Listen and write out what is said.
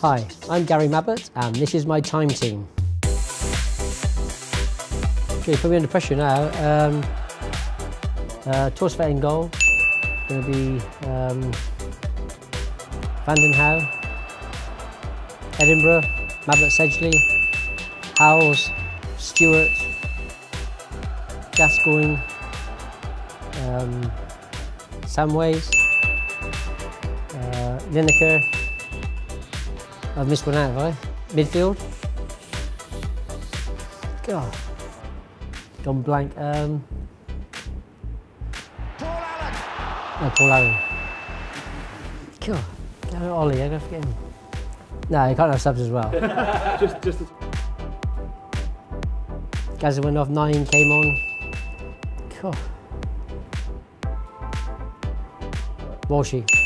Hi, I'm Gary Mabbutt and this is my time team. Okay, put me under pressure now. Torsvet in goal. Going to be Vandenhouw, Edinburgh, Mabbutt Sedgley, Howells, Stewart, Gascoigne, Samways, Lineker. I've missed one out, have I? Midfield. God, gone blank. Paul Allen. God, Ollie, I gotta forget him. No, you can't have subs as well. just Gazawinov 9 came on. God. Walshy.